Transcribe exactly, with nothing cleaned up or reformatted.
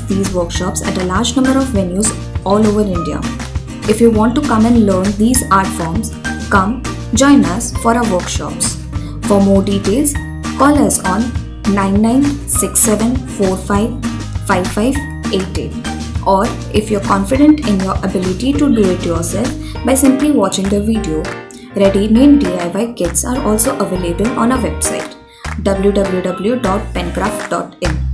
these workshops at a large number of venues all over India. If you want to come and learn these art forms, come join us for our workshops. For more details, call us on nine nine six seven four five five five eight eight, or if you're confident in your ability to do it yourself by simply watching the video. Ready-made D I Y kits are also available on our website w w w dot penkraft dot in.